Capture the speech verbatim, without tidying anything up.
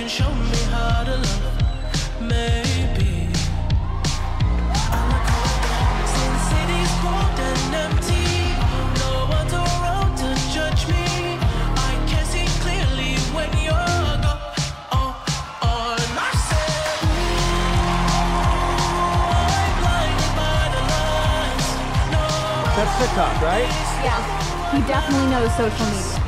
show me how to love. Maybe. Since city's cold and empty, no one's around to judge me. I can see clearly when you're gone. Oh, oh, and I said, ooh, I'm blinded by the lights. No. That's TikTok, right? Yeah. He definitely knows social media.